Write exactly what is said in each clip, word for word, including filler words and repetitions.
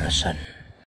Production.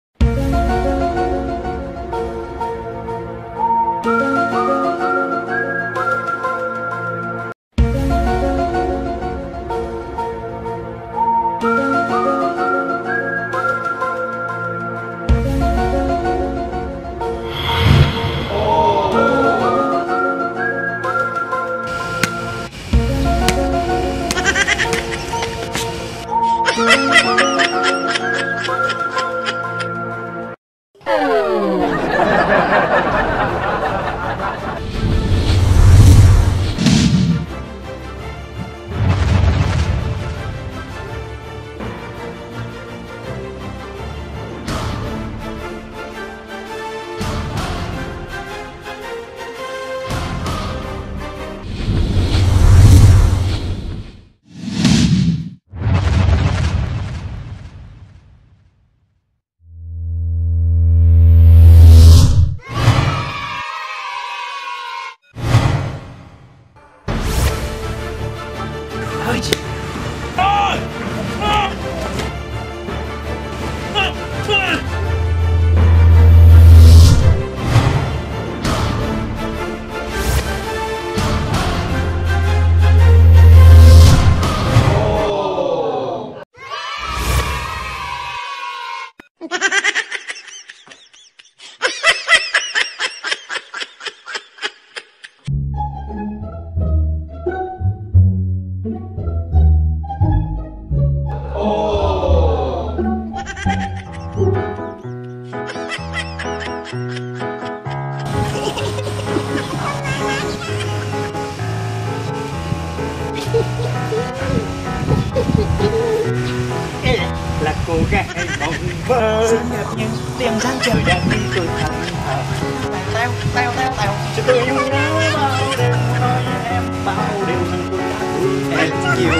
Là cô gái mộng mơ xinh đẹp nhưng đêm sáng trời đang đi tôi thầm thờ teo teo teo teo cho tôi yêu nhớ bao đêm nói với em bao điều rằng tôi đã thương em nhiều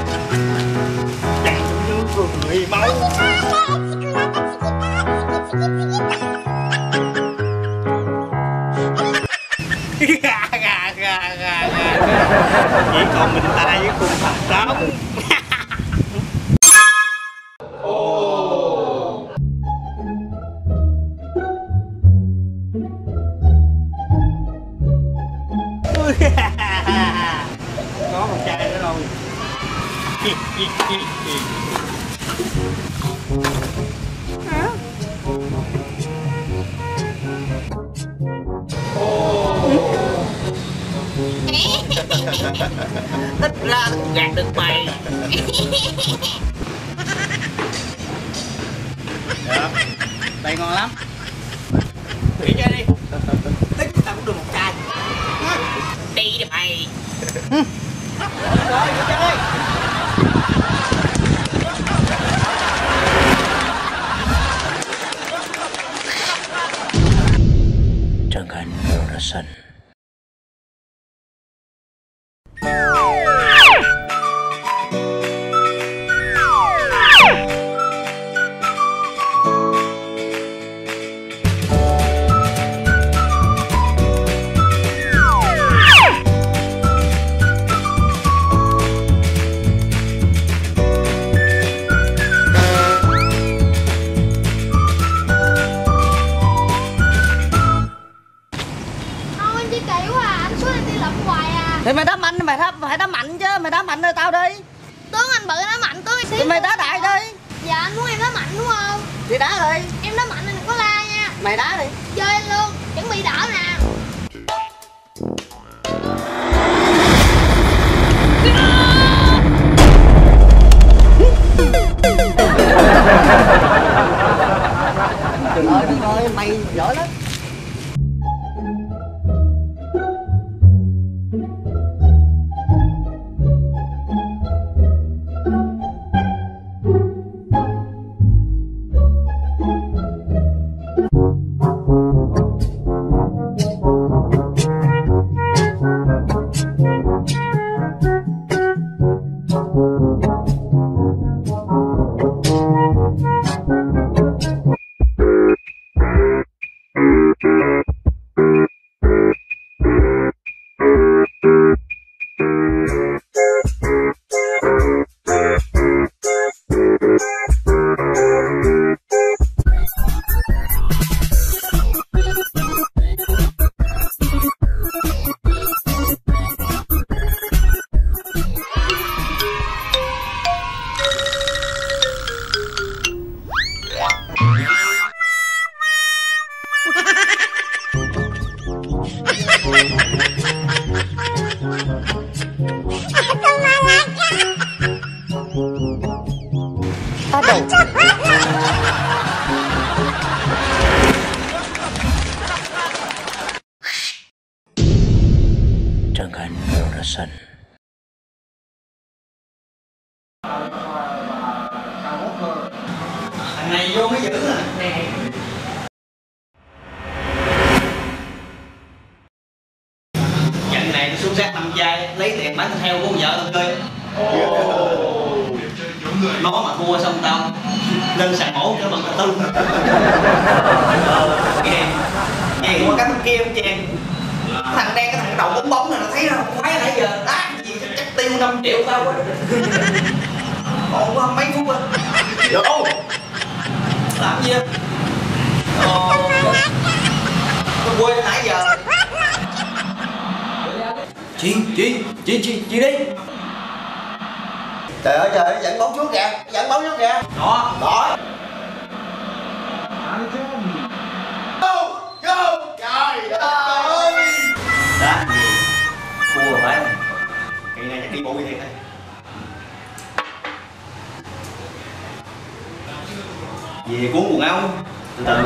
chẳng như người máu gà gà gà gà chỉ còn mình ta với cùng thật trống. Có một chai nữa rồi. Hả? Thích ra gạt được mày. Được, đây ngon lắm. Thủy chơi đi. Thích tao cũng được một chai. Đi đi mày. Rồi, đi chơi. Trần Khánh Production. Thì mày đá mạnh mày đá, mày đá mạnh chứ, mày đá mạnh rồi tao đi. Tướng anh bự đá mạnh tôi xíu. Thì mày đá đại đi. Dạ anh muốn em đá mạnh đúng không? Thì đá đi. Em đá mạnh anh đừng có la nha. Mày đá đi. Chơi anh luôn, chuẩn bị đỡ nè. Trời ơi, trời ơi, mày giỏi lắm. sân. Thằng này vô mới giữ nè. Trận này xuống sát năm chai lấy tiền bán theo của vợ tôi chơi. Nó mà thua xong tao lên sàn mổ cho bằng tư. Nghe nghe qua cái bên kia em chèn. Thằng đen cái thằng đầu bóng bóng này nó thấy nó khoái nãy giờ đá gì chắc tiêu năm triệu tao quá. Còn có mấy phút rồi. Vô. Làm gì á? Ồ. Tôi quên nãy giờ. Chị, chị, chị, chị, chị đi. Trời ơi trời ơi, dẫn bóng trước kìa, dẫn bóng trước kìa. Đó, Đó. Vô, vô. Trời ơi. Đá gì? Thua rồi phải. Kỳ này chắc đi bộ đi thiệt thôi. Về cuốn quần áo từ từ.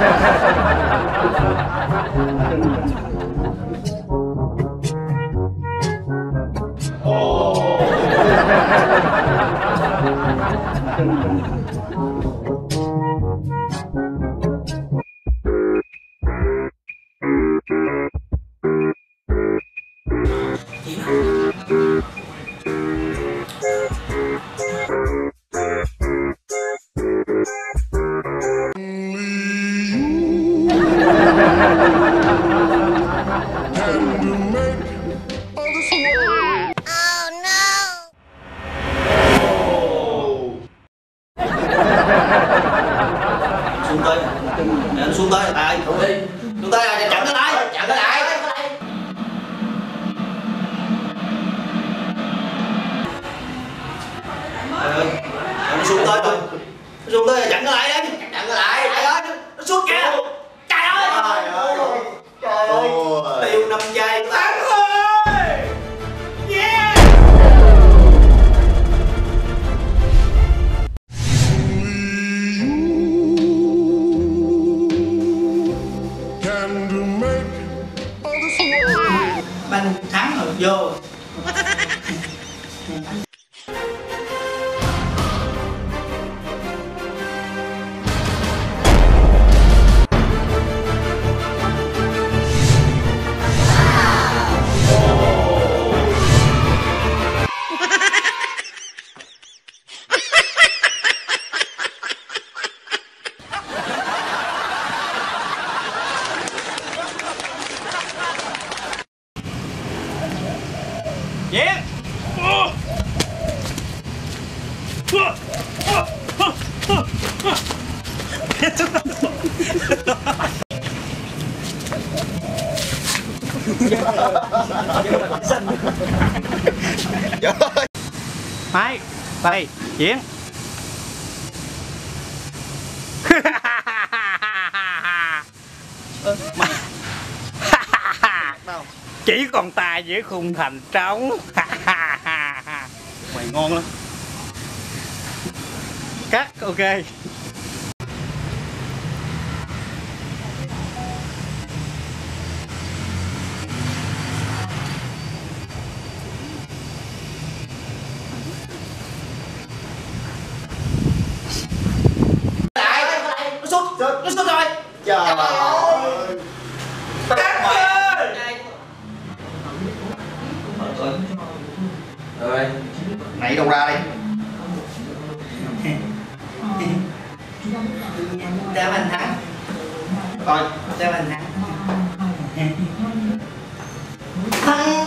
Xuống tới, để anh xuống tới, à, xuống đi, xuống tới rồi, chặn cái lại, chặn cái lại. Trời ơi, nó xuống tới rồi, nó xuống tới rồi, chặn cái lại đi, chặn cái lại, trời ơi, nó xuống kìa, trời ơi, trời ơi, trời ơi, tiêu năm giây, thắng ơi, yeah. Banh thắng rồi vô. Yeah. Máy, bay, diễn. Chỉ còn tài với khung thành trống. Mày ngon lắm. Cắt, ok. Lại, nó sút, nó sút rồi. Trời ơi. Cắt ơi. Rồi, nãy đâu ra đây? Đá bàn thắng. Coi, đá bàn thắng. Thắng.